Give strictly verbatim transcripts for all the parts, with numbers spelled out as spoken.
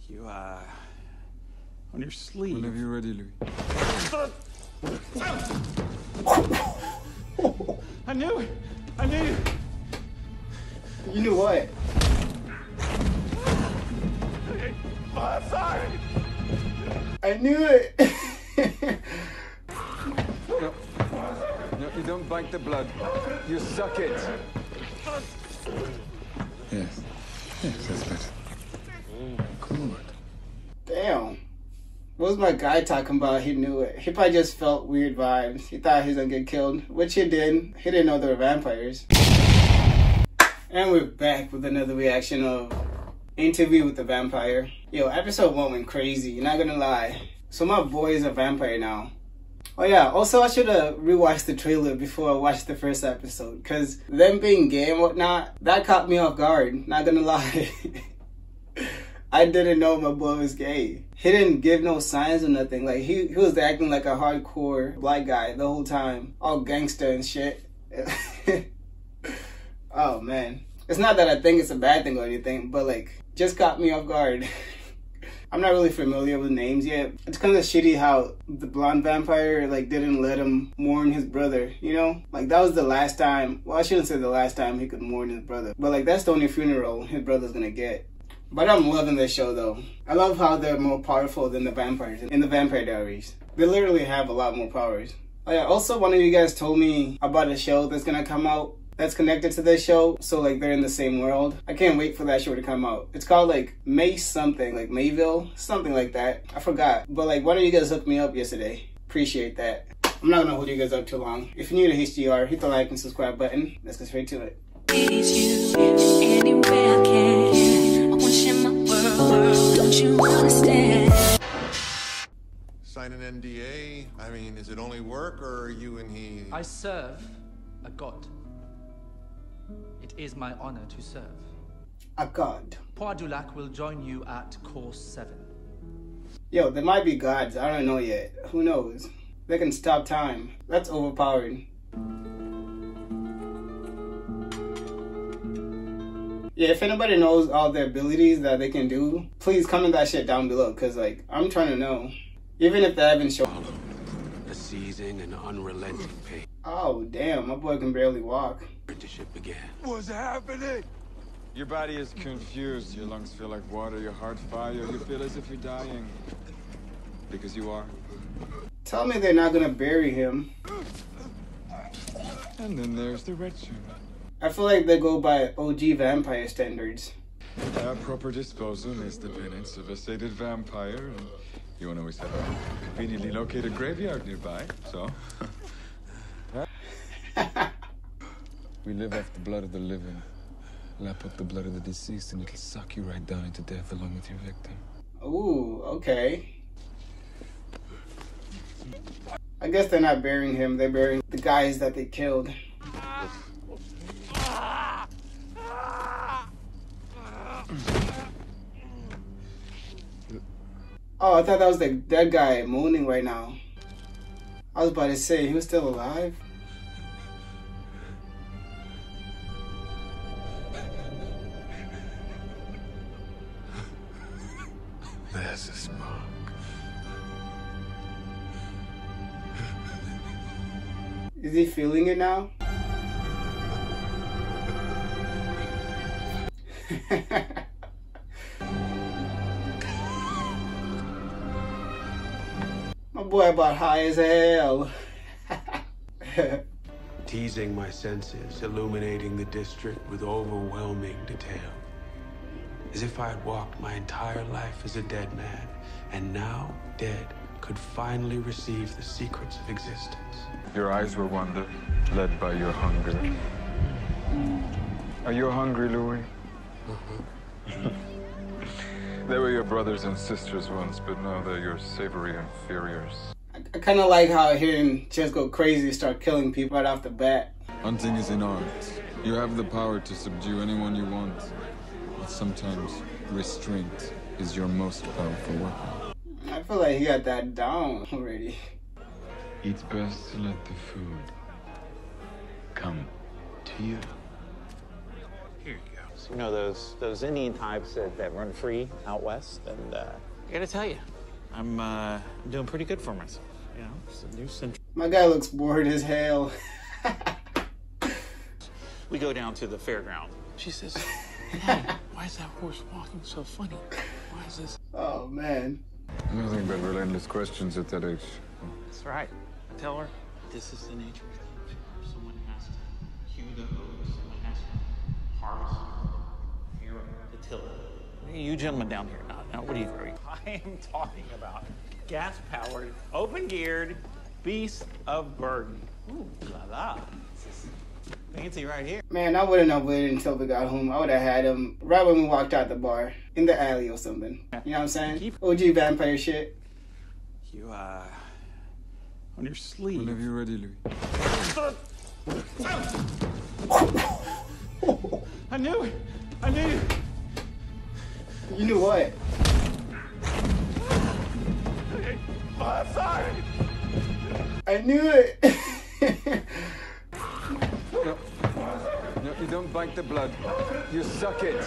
You, uh... on your sleeve. Whenever you're ready, Louis. I knew it! I knew it! You knew what? Oh, sorry! I knew it! No. No, you don't bite the blood. You suck it. Yes. Yes, that's better. Good. Damn. What was my guy talking about? He knew it. He probably just felt weird vibes. He thought he was gonna get killed, which he did. He didn't know they were vampires. And we're back with another reaction of Interview with the Vampire. Yo, episode one went crazy, not gonna lie. So my boy is a vampire now. Oh yeah, also I should have rewatched the trailer before I watched the first episode. Cause them being gay and whatnot, that caught me off guard, not gonna lie. I didn't know my boy was gay. He didn't give no signs or nothing. Like, he, he was acting like a hardcore black guy the whole time. All gangster and shit. Oh, man. It's not that I think it's a bad thing or anything, but, like, just caught me off guard. I'm not really familiar with names yet. It's kind of shitty how the blonde vampire, like, didn't let him mourn his brother, you know? Like, that was the last time. Well, I shouldn't say the last time he could mourn his brother. But, like, that's the only funeral his brother's gonna get. But I'm loving this show though. I love how they're more powerful than the vampires in the Vampire Diaries. They literally have a lot more powers. Oh yeah, also one of you guys told me about a show that's gonna come out that's connected to this show. So like they're in the same world. I can't wait for that show to come out. It's called like May something, like Mayville, something like that. I forgot. But like one of you guys hooked me up yesterday. Appreciate that. I'm not gonna hold you guys up too long. If you're new to H G R, hit the like and subscribe button. Let's get straight to it. You anywhere I can. Don't you understand? Sign an N D A? I mean, is it only work or are you and he... I serve a god. It is my honor to serve. A god. Poir Dulac will join you at course seven. Yo, there might be gods. I don't know yet. Who knows? They can stop time. That's overpowered. Yeah, if anybody knows all the abilities that they can do, please comment that shit down below, because, like, I'm trying to know. Even if they haven't shown... A seizing and unrelenting pain. Oh, damn, my boy can barely walk. Apprenticeship began. What's happening? Your body is confused. Your lungs feel like water, your heart fire. You feel as if you're dying. Because you are. Tell me they're not gonna bury him. And then there's the red shirt. I feel like they go by O G vampire standards. Our proper disposal is the penance of a sated vampire, and you won't always have a conveniently located graveyard nearby, so... We live off the blood of the living. Lap up the blood of the deceased, and it'll suck you right down into death along with your victim. Ooh, okay. I guess they're not burying him, they're burying the guys that they killed. Oh, I thought that was the dead guy moaning right now. I was about to say, he was still alive? There's a spark. Is he feeling it now? My boy about high as hell. Teasing my senses, illuminating the district with overwhelming detail. As if I had walked my entire life as a dead man, and now, dead, could finally receive the secrets of existence. Your eyes will wander, led by your hunger. Are you hungry, Louis? Uh-huh. They were your brothers and sisters once, but now they're your savory inferiors. I, I kind of like how hearing just go crazy, start killing people right off the bat. Hunting is an art. You have the power to subdue anyone you want, but sometimes restraint is your most powerful weapon. I feel like he got that down already. It's best to let the food come to you. Here you go. You know, those those Indian types that, that run free out west. And uh, I gotta tell you, I'm uh, doing pretty good for myself. You know, it's a new century. My guy looks bored as hell. We go down to the fairground. She says, "Hey, why is that horse walking so funny? Why is this?" Oh, man. Nothing but relentless questions at that age. That's right. Tell her this is the nature of things. Someone has to hew the hose. Someone has to harvest. You're to till it. Hey, you gentlemen down here. Now, now what are you doing? I am talking about gas-powered, open-geared beast of burden. Ooh la la. This is fancy right here. Man, I wouldn't have waited until we got home. I would have had him right when we walked out the bar, in the alley or something. You know what I'm saying? O G vampire shit. You, uh, on your sleeve. Whenever you're ready, Louis. I knew it. I knew it. You knew what? Oh, sorry. I knew it. No. No, you don't bite the blood. You suck it.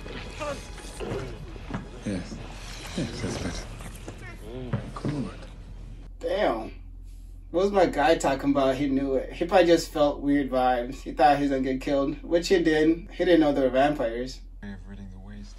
Yes. Yes, that's better. Good. Damn. What was my guy talking about? He knew it. He probably just felt weird vibes. He thought he was gonna get killed, which he did. He didn't know they were vampires. Way of ridding the waste.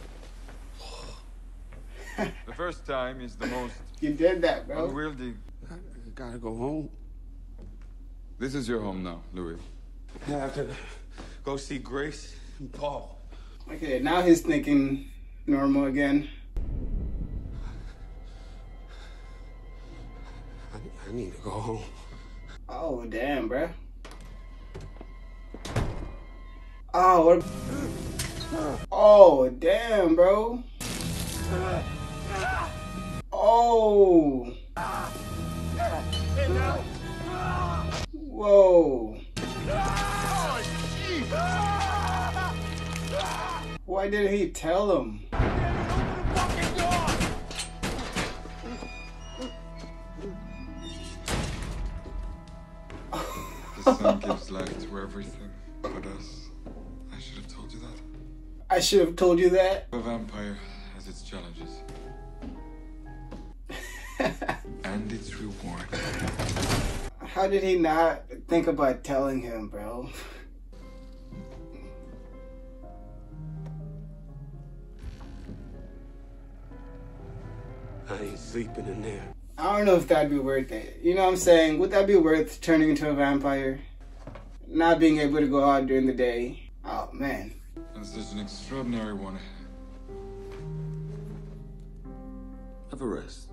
The first time is the most You did that, bro. unwieldy. I gotta go home. This is your home now, Louis. I have to go see Grace and Paul. Okay, now he's thinking normal again. I, I need to go home. Oh, damn, bro. Oh, what? Oh, damn, bro. Oh. Whoa. Why didn't he tell him? The sun gives light to everything but us. I should have told you that. I should have told you that. A vampire has its challenges. And its reward. How did he not think about telling him, bro? I ain't sleeping in there. I don't know if that'd be worth it. You know what I'm saying? Would that be worth turning into a vampire? Not being able to go out during the day? Oh, man. That's just an extraordinary one. Have a rest.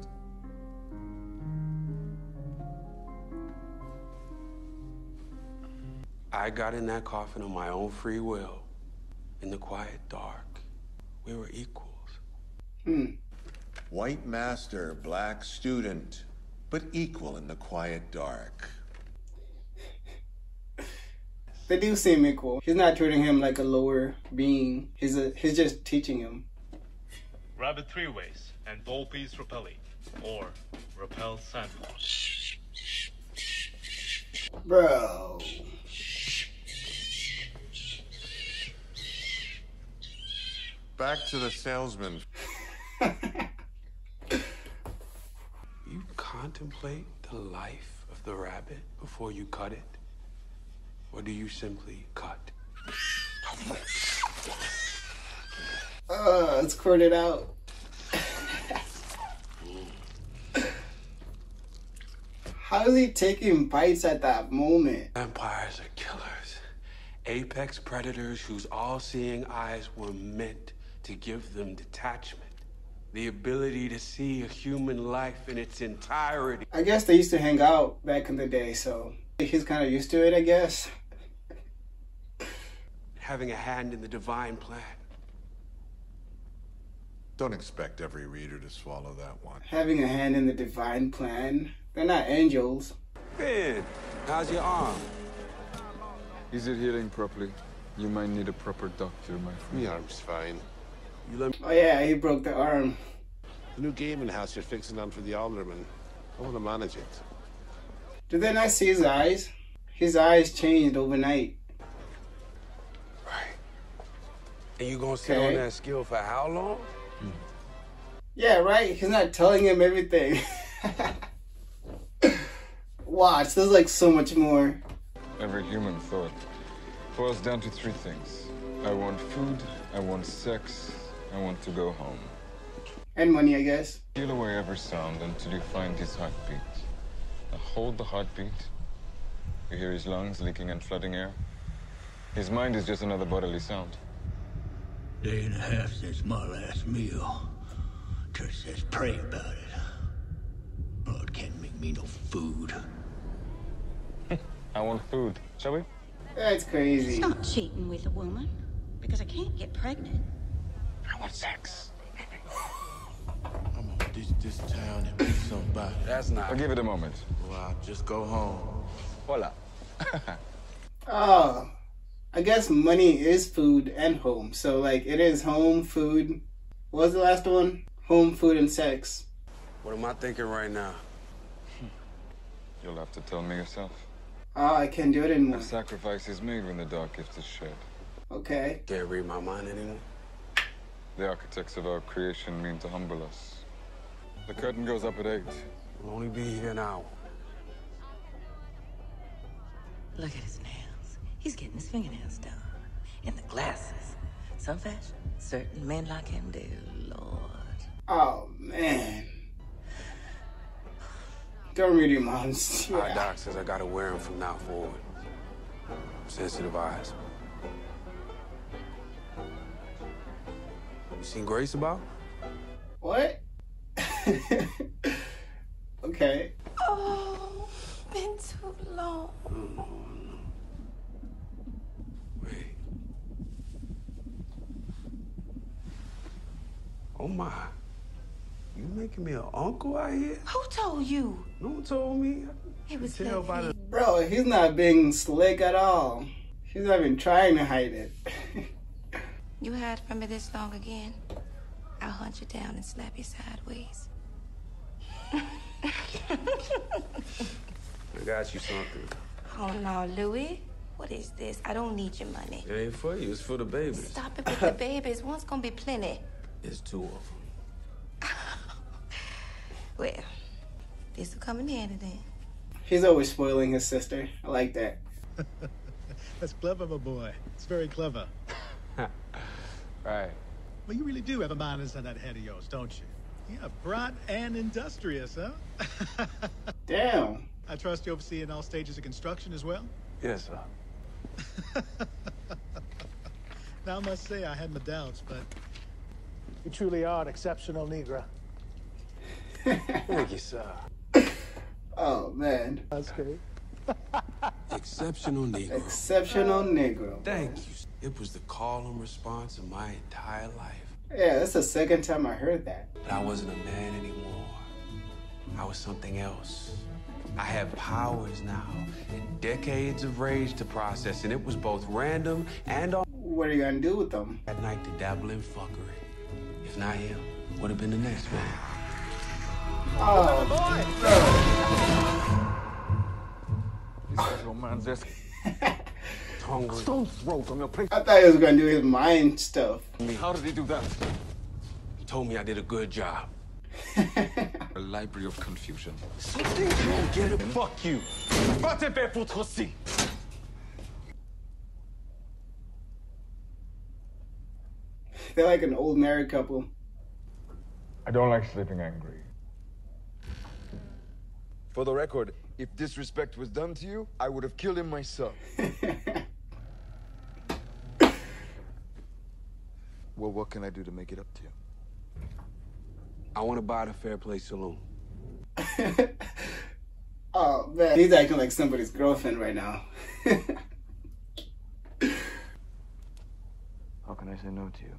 I got in that coffin on my own free will. In the quiet dark. We were equals. Hmm. White master, black student, but equal in the quiet dark. They do seem equal. He's not treating him like a lower being. He's a, he's just teaching him. Rabbit three ways and ball piece repelling, or repel sandwich. Bro. Back to the salesman. You contemplate the life of the rabbit before you cut it? Or do you simply cut? Uh, let's cord it out. How is he taking bites at that moment? Vampires are killers. Apex predators whose all-seeing eyes were meant to give them detachment. The ability to see a human life in its entirety. I guess they used to hang out back in the day, so he's kind of used to it, I guess. Having a hand in the divine plan. Don't expect every reader to swallow that one. Having a hand in the divine plan. They're not angels. Ben, how's your arm? Is it healing properly? You might need a proper doctor, my friend. My arm's fine. You let me... Oh yeah, he broke the arm. The new gaming house you're fixing on for the alderman. I want to manage it. Did they not see his eyes? His eyes changed overnight. Right. And you gonna sit Okay. on that skill for how long? Yeah, right? He's not telling him everything. Watch, there's like so much more. Every human thought boils down to three things. I want food, I want sex, I want to go home. And money, I guess. Peel away every sound until you find his heartbeat. Now hold the heartbeat. You hear his lungs leaking and flooding air. His mind is just another bodily sound. Day and a half since my last meal. Church says pray about it. Lord can't make me no food. I want food. Shall we? That's crazy. It's not cheating with a woman, because I can't get pregnant. I want sex. I'm gonna ditch this town and meet somebody. That's not. I'll give it a moment. Well, I'll just go home. Voila. Oh, I guess money is food and home. So, like, it is home, food. What was the last one? Home, food, and sex. What am I thinking right now? You'll have to tell me yourself. Oh, I can't do it anymore. A sacrifice is made when the dark gift is shed. Okay. Can't read my mind anymore. The architects of our creation mean to humble us. The curtain goes up at eight. We'll only be here an hour. Look at his nails. He's getting his fingernails done. And the glasses. Some fashion, certain men like him do, Lord. Oh, man. Don't read your mom's. My doc says I gotta wear them from now forward. Sensitive eyes. You seen Grace about? What? Okay. Oh, been too long. Wait. Oh my. You making me an uncle out here? Who told you? No one told me. It was Tell by the... Bro, he's not being slick at all. He's not even trying to hide it. You hide from me this long again, I'll hunt you down and slap you sideways. I got you something. Oh no, Louis. What is this? I don't need your money. It ain't for you, it's for the babies. Stop it with the babies. One's gonna be plenty. It's two of them. Well, this will come in handy then. He's always spoiling his sister. I like that. That's clever, my boy. It's very clever. Right. Well, you really do have a mind inside that head of yours, don't you? Yeah, bright and industrious, huh? Damn. I trust you overseeing all stages of construction as well? Yes, sir. Now, I must say I had my doubts, but you truly are an exceptional Negro. Thank you, sir. Oh, man. That's great. Exceptional Negro. Exceptional Negro. Thank you. It was the call and response of my entire life. Yeah, that's the second time I heard that. But I wasn't a man anymore. I was something else. I have powers now and decades of rage to process, and it was both random and all. What are you gonna do with them? At night to dabble in fuckery. If not him, would have been the next man. Oh, This man's just hungry. Stone's throw from your place. I thought he was gonna do his mind stuff. How did he do that? He told me I did a good job. A library of confusion. Something you don't get it. Fuck you. Va te faire foutre aussi. They're like an old married couple. I don't like sleeping angry. For the record, if disrespect was done to you, I would have killed him myself. Well, what can I do to make it up to you? I want to buy the Fair Play Saloon. Oh, man. He's acting like somebody's girlfriend right now. How can I say no to you?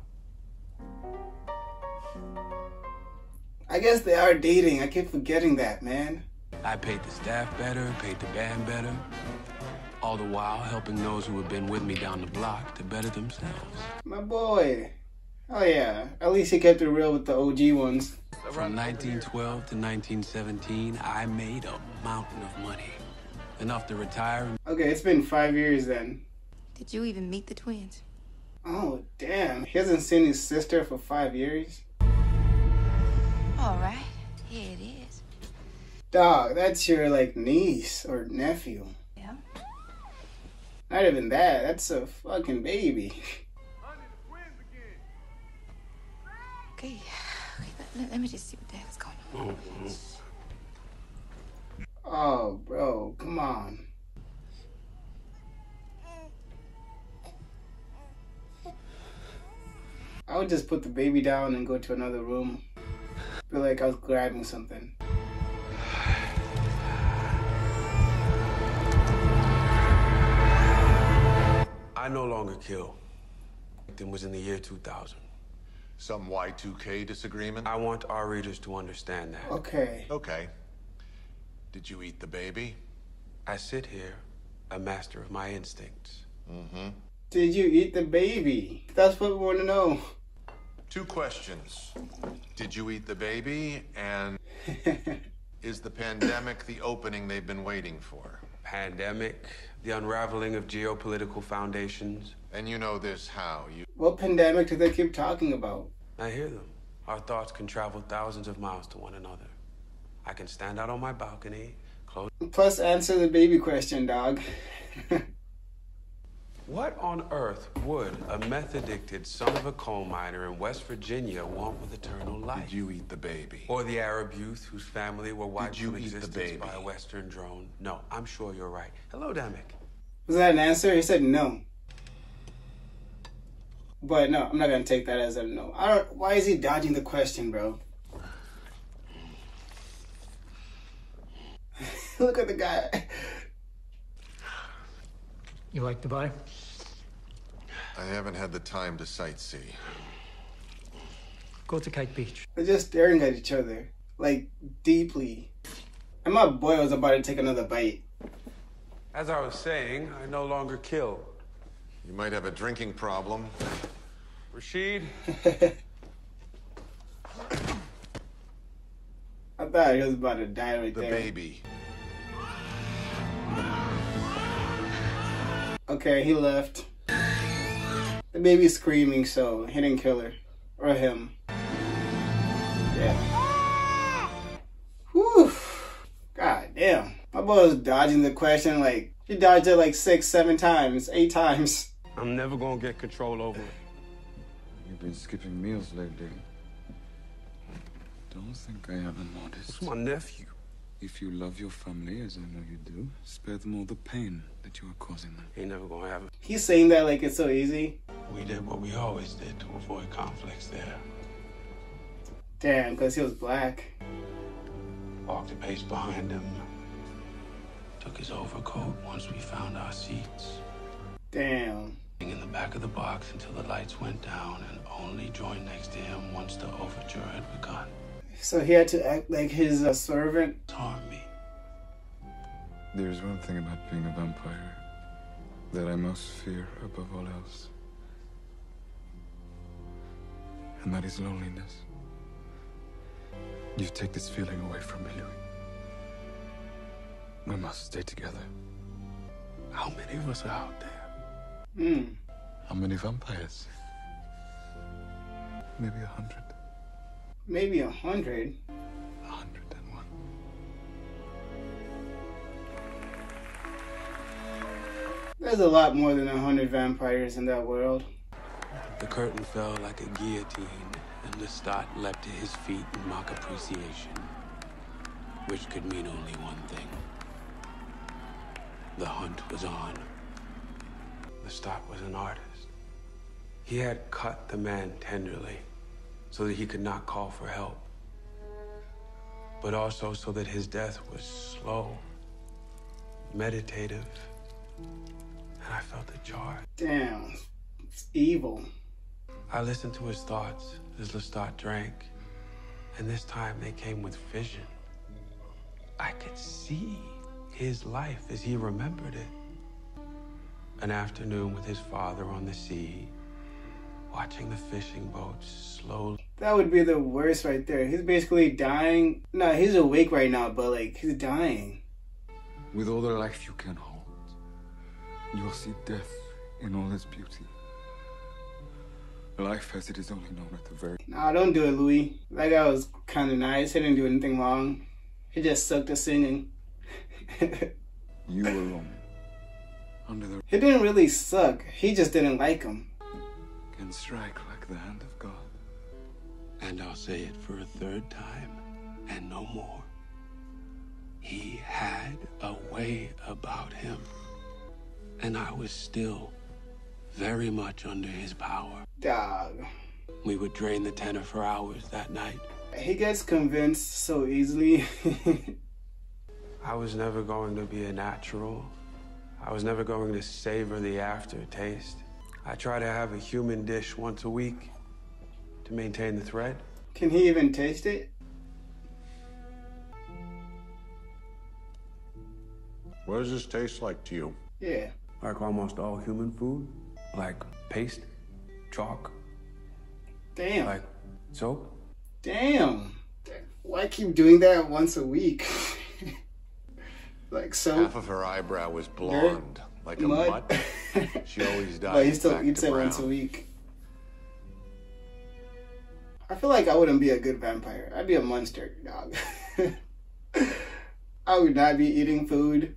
I guess they are dating. I keep forgetting that, man. I paid the staff better, paid the band better. All the while helping those who have been with me down the block to better themselves. My boy. Oh, yeah. At least he kept it real with the O G ones. From nineteen twelve to nineteen seventeen, I made a mountain of money. Enough to retire. Okay, it's been five years then. Did you even meet the twins? Oh, damn. He hasn't seen his sister for five years? All right, here it is. Dog, that's your, like, niece or nephew. Yeah. Not even that. That's a fucking baby. Okay, let, let me just see what the heck's going on. Oh, bro, come on. I would just put the baby down and go to another room. Feel like I was grabbing something. I no longer kill. It was in the year two thousand. Some Y two K disagreement? I want our readers to understand that. Okay. Okay. Did you eat the baby? I sit here, a master of my instincts. Mm-hmm. Did you eat the baby? That's what we want to know. Two questions. Did you eat the baby? And is the pandemic the opening they've been waiting for? Pandemic, the unraveling of geopolitical foundations. And you know this how? You What pandemic do they keep talking about? I hear them. Our thoughts can travel thousands of miles to one another. I can stand out on my balcony, close... Plus answer the baby question, dog. What on earth would a meth-addicted son of a coal miner in West Virginia want with eternal life? Did you eat the baby? Or the Arab youth whose family were wiped you from eat the existence baby? by a Western drone? No, I'm sure you're right. Hello, Damek. Was that an answer? He said no. But no, I'm not gonna take that as a no. I don't. Why is he dodging the question, bro? Look at the guy. You like Dubai? I haven't had the time to sightsee. Go to Kite Beach. They're just staring at each other, like, deeply. And my boy was about to take another bite. As I was saying, I no longer kill. You might have a drinking problem. Rashid? I thought he was about to die right the there. The baby. Okay, he left. The baby's screaming, so he didn't kill her. Or him. Yeah. Whew. God damn. My boy was dodging the question like, he dodged it like six, seven times, eight times. I'm never gonna get control over it. You've been skipping meals lately. Don't think I haven't noticed. It's my nephew. If you love your family, as I know you do, spare them all the pain that you are causing them. Ain't never gonna have it. He's saying that like it's so easy. We did what we always did to avoid conflicts there. Damn, because he was black. Walked a pace behind him. Took his overcoat once we found our seats. Damn. In the back of the box until the lights went down, and only joined next to him once the overture had begun. So he had to act like his uh, servant? Harm me. There's one thing about being a vampire that I most fear above all else. And that is loneliness. You take this feeling away from me, Louis. We must stay together. How many of us are out there? Hmm. How many vampires? Maybe a hundred. Maybe a hundred. A hundred and one. There's a lot more than a hundred vampires in that world. The curtain fell like a guillotine, and Lestat leapt to his feet in mock appreciation, which could mean only one thing. The hunt was on. Lestat was an artist. He had cut the man tenderly so that he could not call for help, but also so that his death was slow, meditative, and I felt a jar. Damn, it's evil. I listened to his thoughts as Lestat drank, and this time they came with vision. I could see his life as he remembered it. An afternoon with his father on the sea, watching the fishing boats slowly. That would be the worst right there. He's basically dying. No, he's awake right now, but like, he's dying. With all the life you can hold, you will see death in all its beauty. Life as it is only known at the very... Nah, don't do it, Louis. That guy was kind of nice. He didn't do anything wrong. He just sucked at singing. You alone. Under the... He didn't really suck. He just didn't like him. Can strike like the hand of God. And I'll say it for a third time, and no more. He had a way about him. And I was still very much under his power. Dog. We would drain the tenor for hours that night. He gets convinced so easily. I was never going to be a natural. I was never going to savor the aftertaste. I try to have a human dish once a week to maintain the thread. Can he even taste it? What does this taste like to you? Yeah. Like almost all human food. Like paste, chalk. Damn. Like soap. Damn. Why keep doing that once a week? Like so. Half of her eyebrow was blonde, dirt, like a mud. mutt. She always died. But he still eats it brown. once a week. I feel like I wouldn't be a good vampire. I'd be a monster, dog. I would not be eating food.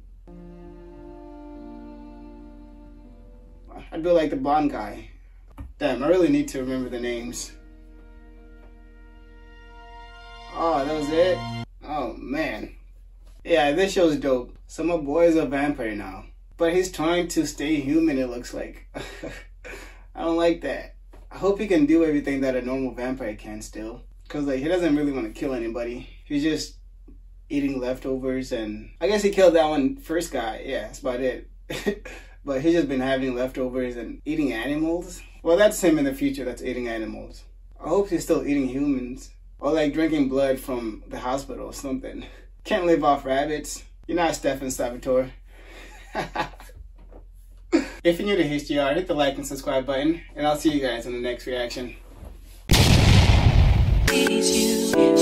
I'd be like the blonde guy. Damn, I really need to remember the names. Oh, that was it? Oh, man. Yeah, this show's dope. So my boy is a vampire now. But he's trying to stay human, it looks like. I don't like that. I hope he can do everything that a normal vampire can still. Because like, he doesn't really want to kill anybody. He's just eating leftovers and... I guess he killed that one first guy. Yeah, that's about it. But he's just been having leftovers and eating animals. Well, that's him in the future that's eating animals. I hope he's still eating humans. Or like drinking blood from the hospital or something. Can't live off rabbits. You're not Stefan Salvatore. If you're new to H G R, hit the like and subscribe button. And I'll see you guys in the next reaction. It's you.